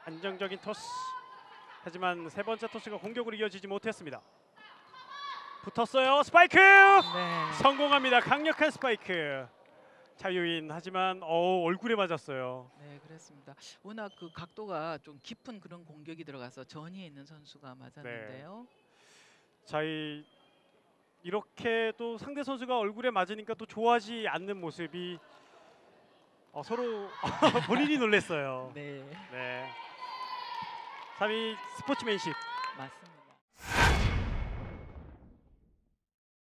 안정적인 토스. 하지만 세 번째 토스가 공격으로 이어지지 못했습니다. 붙었어요. 스파이크! 네. 성공합니다. 강력한 스파이크. 자유인 하지만 얼굴에 맞았어요. 네, 그렇습니다. 워낙 그 각도가 좀 깊은 그런 공격이 들어가서 전위에 있는 선수가 맞았는데요. 자, 이렇게 또 상대 선수가 얼굴에 맞으니까 또 좋아하지 않는 모습이 서로 본인이 놀랐어요. 네, 네. 3위 스포츠맨십. 맞습니다.